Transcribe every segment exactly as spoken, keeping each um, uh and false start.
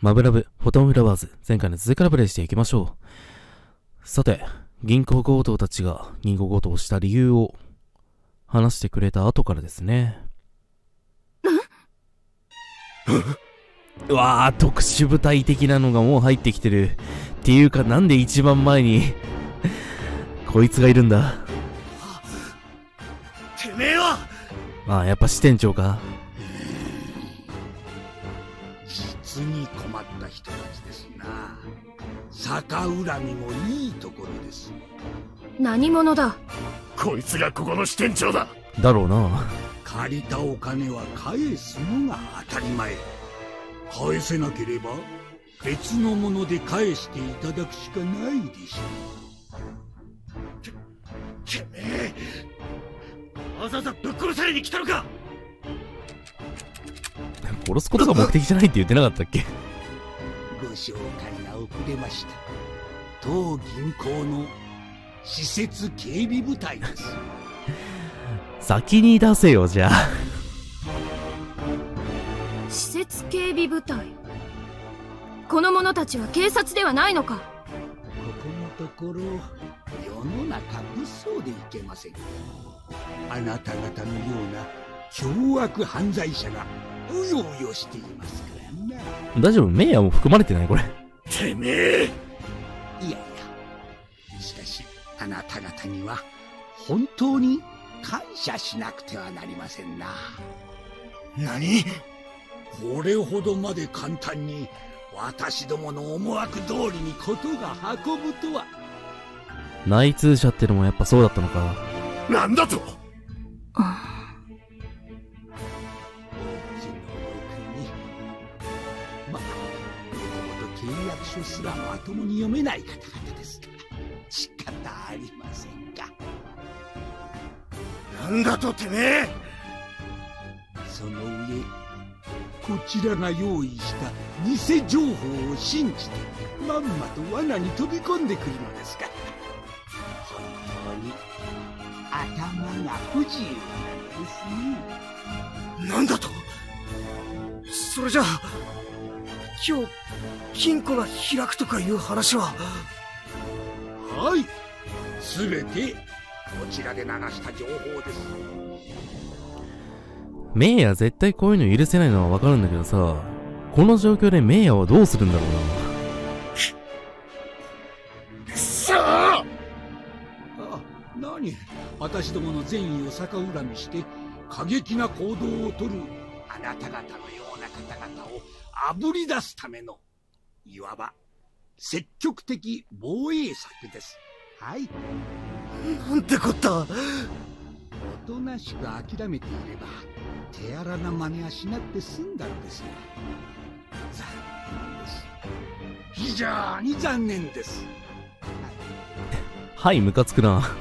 マブラブ、フォトンフラワーズ、前回の続きからプレイしていきましょう。さて、銀行強盗たちが銀行強盗をした理由を話してくれた後からですね。うわー、特殊部隊的なのがもう入ってきてる。っていうか、なんで一番前にこいつがいるんだ。 てめえはああ、やっぱ支店長か。 実に困った人たちですな。逆恨みもいいところです。 何者だ。 こいつがここの支店長だ。 だろうな。 借りたお金は返すのが当たり前。返せなければ別のもので返していただくしかないでしょう。て、てめえわざわざぶっ殺されに来たのか。 殺すことが目的じゃないって言ってなかったっけ。 ご紹介が遅れました。当銀行の施設警備部隊です。 先に出せよ、じゃあ。 施設警備部隊。この者たちは警察ではないのか。 ここのところ世の中物騒でいけません。あなた方のような凶悪犯罪者がうようよしていますからな。 大丈夫？名誉も含まれてないこれ。 てめえ。いやいや、しかしあなた方には本当に感謝しなくてはなりませんな。何？これほどまで簡単に私どもの思惑通りにことが運ぶとは。 内通者ってのもやっぱそうだったのか。 なんだと。契約書すらまともに読めない方々ですから仕方ありませんが。なんだとてめえ。その上こちらが用意した偽情報を信じてまんまと罠に飛び込んでくるのですから、本当に頭が不自由なんですね。なんだと。それじゃあ今日金庫が開くとかいう話は。はい、すべてこちらで流した情報です。 メイヤ絶対こういうの許せないのはわかるんだけどさ、この状況でメイヤはどうするんだろうな。くそー。あ、 何、私どもの善意を逆恨みして過激な行動をとるあなた方のような方々をあぶり出すためのいわば積極的防衛策です。はい。なんてこった。おとなしく諦めていれば手荒な真似はしなくて済んだのですが、残念です。非常に残念です。 はい、ムカつくな。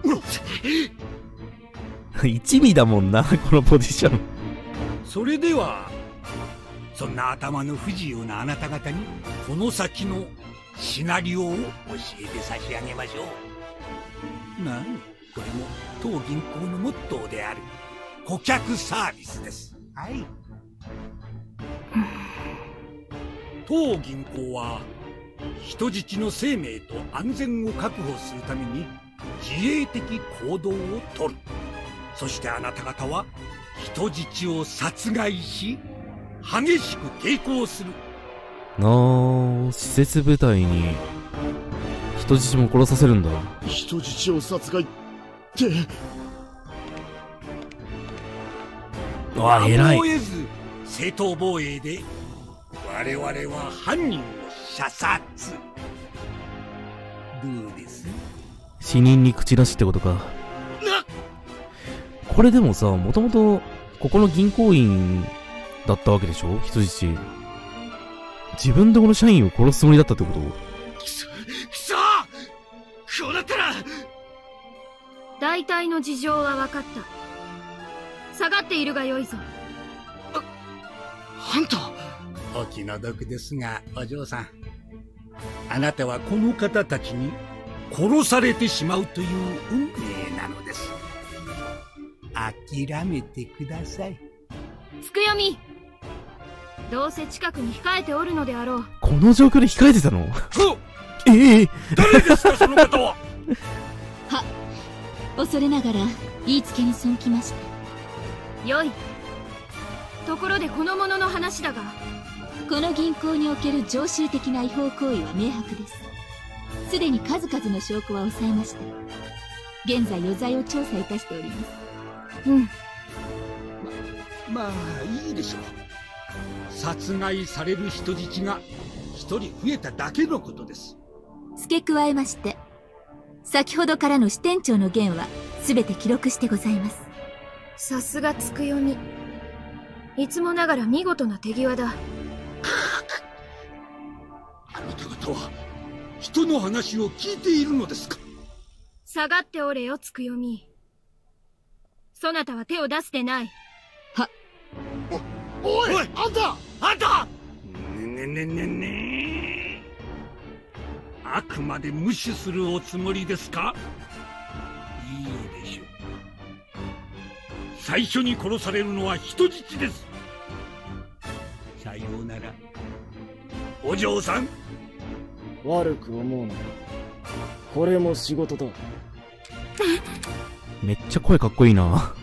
一味だもんな、このポジション。 それではそんな頭の不自由なあなた方にこの先のシナリオを教えて差し上げましょう。なん、これも当銀行のモットーである顧客サービスです。はい。当銀行は人質の生命と安全を確保するために自衛的行動をとる。そしてあなた方は人質を殺害し激しく抵抗する。 なあ、施設部隊に人質も殺させるんだ。 人質を殺害って。 ああ、偉い。 やむを得ず正当防衛で我々は犯人を射殺。どうです？ 死人に口なしってことか。これでもさ、もともとここの銀行員だったわけでしょ、人質。自分でこの社員を殺すつもりだったってこと？くそ、くそ、こうなったら。 大体の事情は分かった。下がっているがよいぞ。 あ、あんた。お気の毒ですがお嬢さん、あなたはこの方たちに殺されてしまうという運命なのです。諦めてください。 つくよみ、 どうせ近くに控えておるのであろう。 この状況で控えてたの？ええ誰ですかその方は。 は、恐れながら言いつけに背きました。 よい。ところでこの者の話だが、 この銀行における常習的な違法行為は明白です。すでに数々の証拠は抑えました。現在余罪を調査いたしております。 うん。 ま、まあいいでしょう。殺害される人質が一人増えただけのことです。 付け加えまして、先ほどからの支店長の言は全て記録してございます。 さすがつくよみ。いつもながら見事な手際だ。 あなた方は人の話を聞いているのですか？ 下がっておれよ、つくよみ。そなたは手を出すでない。 は。 お、おい、おい、あんたあんたねねねねね。あくまで無視するおつもりですか？いいでしょう。最初に殺されるのは人質です。さようなら、お嬢さん。 悪く思うな。これも仕事だ。 めっちゃ声かっこいいな。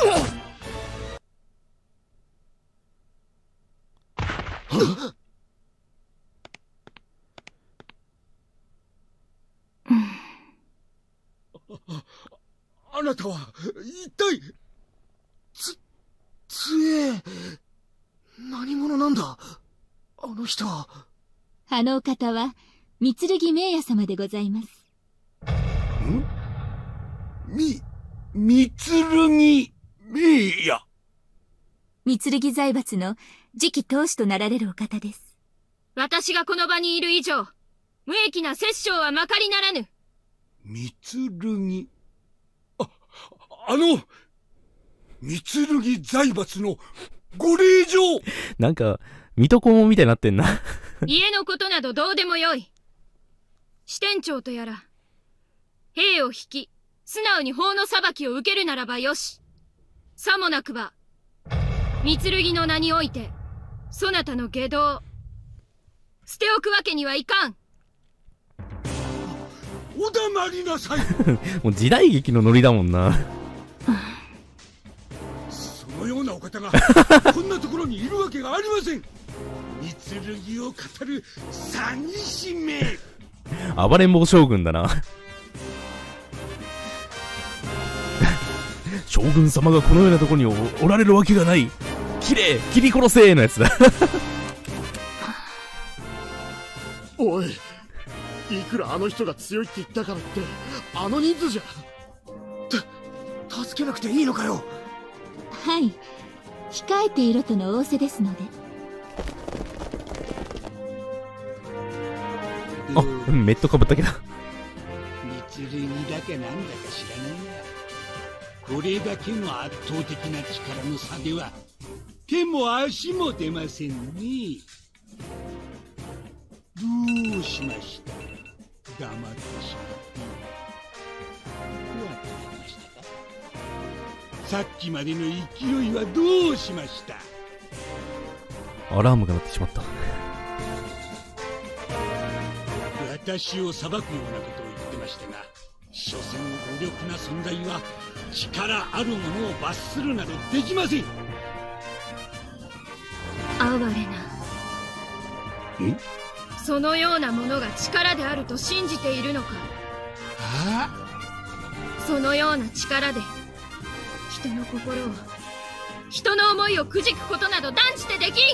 あ、あなたは一体。つ、つえ。何者なんだあの人は。 あのお方は三剣明夜様でございます。 ん？み、三剣明夜。 三剣財閥の次期当主となられるお方です。 私がこの場にいる以上、無益な殺生はまかりならぬ。 三剣。あ、あの、三剣財閥のご令嬢。 なんか、水戸黄門みたいになってんな。 家のことなどどうでもよい。支店長とやら、兵を引き、素直に法の裁きを受けるならばよし。さもなくば、三剣の名において、そなたの外道、捨ておくわけにはいかん。 お黙りなさい。 もう時代劇のノリだもんな。 そのようなお方がこんなところにいるわけがありません。三剣を語る詐欺師め。 暴れん坊将軍だな。将軍様がこのようなところに お, おられるわけがない。きれい切り殺せーのやつだ。 おい、いくらあの人が強いって言ったからってあの人数じゃ。た助けなくていいのかよ。 はい、控えていろとの仰せですので。 あ、メットかぶったけど。 三剣だかなんだか知らないが、これだけの圧倒的な力の差では手も足も出ませんね。どうしました？黙ってしまってわかりましたか？さっきまでの勢いはどうしました？ アラームが鳴ってしまった。 私を裁くようなことを言ってましたが、所詮無力な存在は力ある者を罰するなどできません。 哀れな。 え？ そのようなものが力であると信じているのか？ はあ？そのような力で人の心を、人の思いをくじくことなど断じてできん。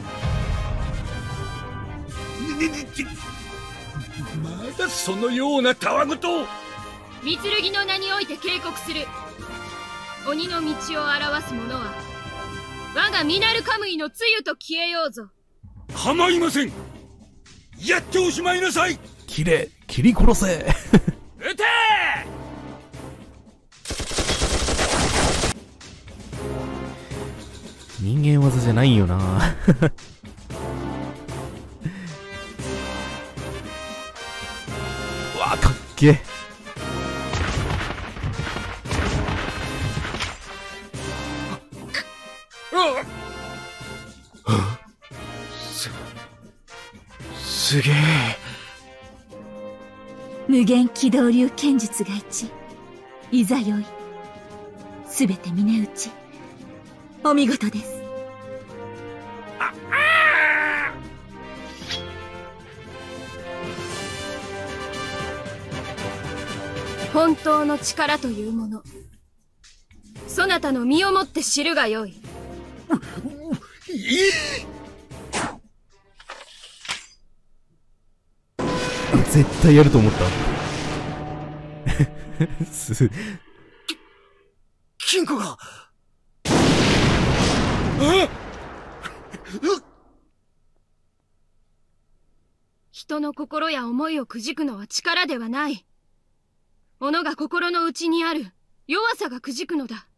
ねねねまだそのようなたわごとを。 三剣の名において警告する。鬼の道を表す者は我がミナルカムイのつゆと消えようぞ。 構いません。やっておしまいなさい。 きれい切り殺せ。 撃て。 人間技じゃないよな。うわかっけえ。 すげえ。 無限機動流剣術が一。いざよい。すべて峰打ち。お見事です。 本当の力というもの、そなたの身をもって知るがよい。 絶対やると思ったす金庫がえ人の心や思いをくじくのは力ではない。己が心の内にある弱さがくじくのだ。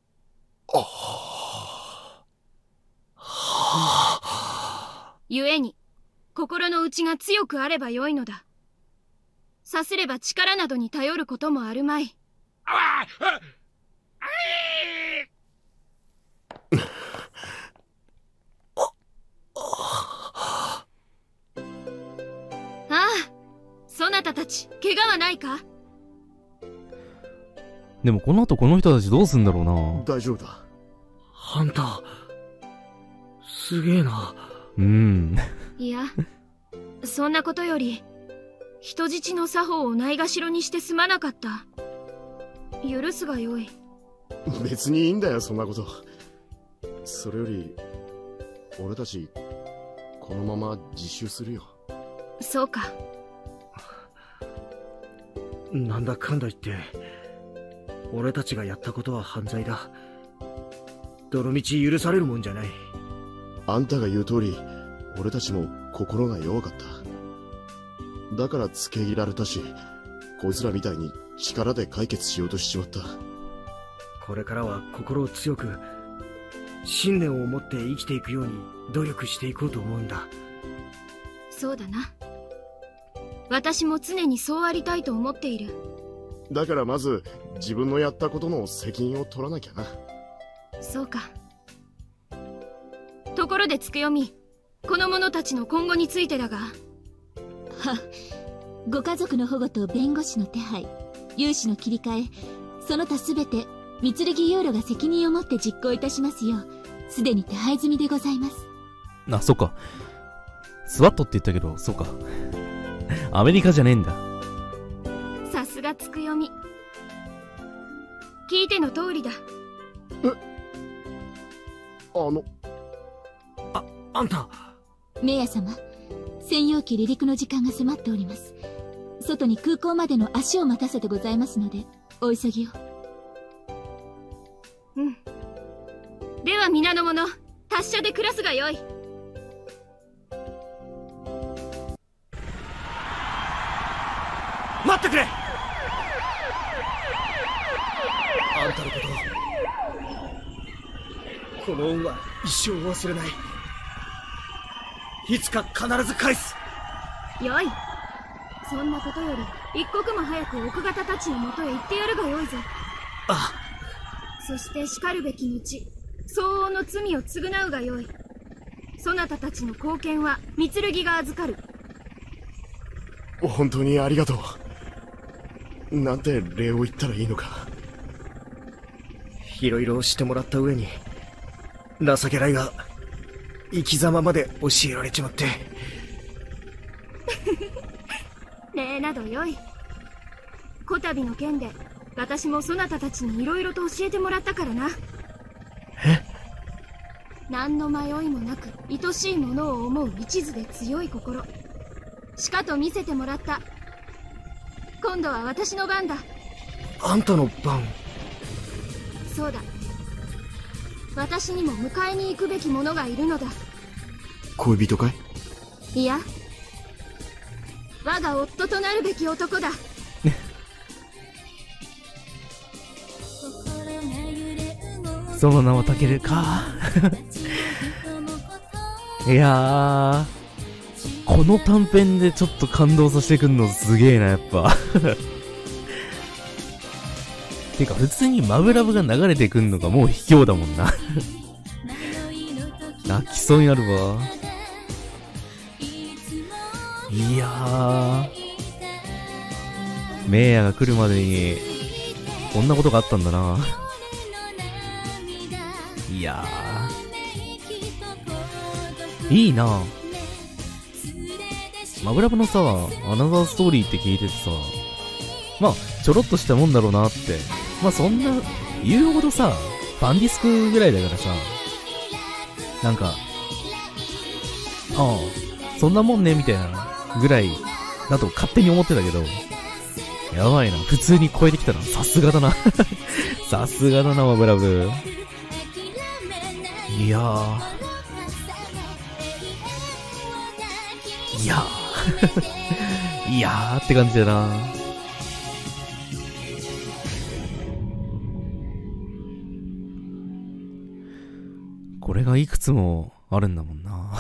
故に心の内が強くあればよいのだ。さすれば力などに頼ることもあるまい。ああ、そなたたち怪我はないか？ でもこの後この人たちどうすんだろうな。 大丈夫だ。ハンターすげえな。 うん。 いや、そんなことより人質の作法をないがしろにしてすまなかった。許すがよい。 別にいいんだよ、そんなこと。それより俺たちこのまま自首するよ。 そうか。 なんだかんだ言って俺たちがやったことは犯罪だ。どのみち許されるもんじゃない。あんたが言う通り俺たちも心が弱かった。だから付け入られたし、こいつらみたいに力で解決しようとしちまった。これからは心を強く信念を持って生きていくように努力していこうと思うんだ。 そうだな。私も常にそうありたいと思っている。 だからまず自分のやったことの責任を取らなきゃな。 そうか。ところでつくよみ、この者たちの今後についてだが。は、 ご家族の保護と弁護士の手配、融資の切り替え、その他すべて三剣ユーロが責任を持って実行いたしますよう、すでに手配済みでございます。 あ、そっか。スワットって言ったけど、そうか。アメリカじゃねえんだ。 さすがつくよみ。聞いての通りだ。 え、あの、あ、あんた。 メイヤ様、専用機離陸の時間が迫っております。外に空港までの足を待たせてございますので、お急ぎを。 うん。では皆の者、達者で暮らすがよい。 待ってくれ。あんたのこと、この恩は一生忘れない。いつか必ず返す。 よい。そんなことより一刻も早く奥方たちのもとへ行ってやるがよいぞ。 あ。 そしてしかるべき後、相応の罪を償うがよい。そなたたちの貢献は三剣が預かる。 本当にありがとう。なんて礼を言ったらいいのか。いろいろしてもらった上に情けないが生き様まで教えられちまって。 礼などよい。こたびの件で私もそなたたちにいろいろと教えてもらったからな。 え？ 何の迷いもなく愛しいものを思う一途で強い心、しかと見せてもらった。今度は私の番だ。 あんたの番？ そうだ。私にも迎えに行くべき者がいるのだ。 恋人かい？ いや、我が夫となるべき男だ。 その名はタケルか。いやー、この短編でちょっと感動させてくんのすげえな、やっぱ。てか、普通にマブラブが流れてくんのがもう卑怯だもんな。泣きそうになるわ。 いやー、メイヤが来るまでにこんなことがあったんだな。いやー、いいな。マブラブのさ、アナザーストーリーって聞いててさ、まあちょろっとしたもんだろうなって、まあそんな言うほどさ、ファンディスクぐらいだからさ、なんか、ああそんなもんねみたいなぐらいだと勝手に思ってたけど、やばいな、普通に超えてきたな。さすがだなさすがだな、マブラブ。いやーいやーいやーって感じだな。これがいくつもあるんだもんな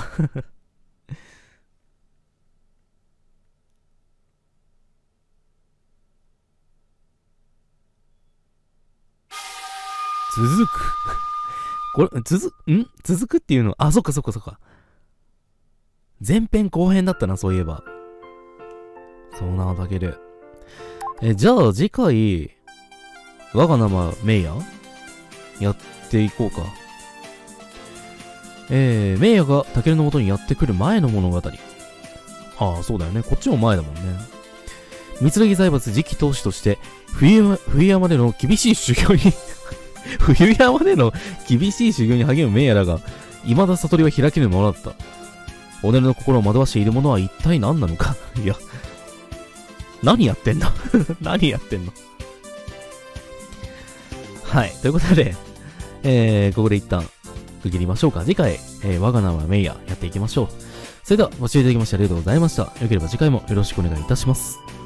続くこれ、続く、ん続くっていうの、あ、そっかそっかそっか。前編後編だったな、そういえば。そうなだけで。え、じゃあ次回、我が名はメイヤやっていこうか。えー、メイヤがタケルの元にやってくる前の物語。ああ、そうだよね。こっちも前だもんね。三剣財閥次期当主として、冬山、冬山での厳しい修行に冬山での厳しい修行に励むメイヤだが、未だ悟りは開けぬものだった。己の心を惑わしているものは一体何なのかいや、何やってんの何やってんのはい、ということで、えー、ここで一旦区切りましょうか。次回、えー、我が名はメイヤやっていきましょう。それではご視聴いただきましてありがとうございました。よければ次回もよろしくお願いいたします。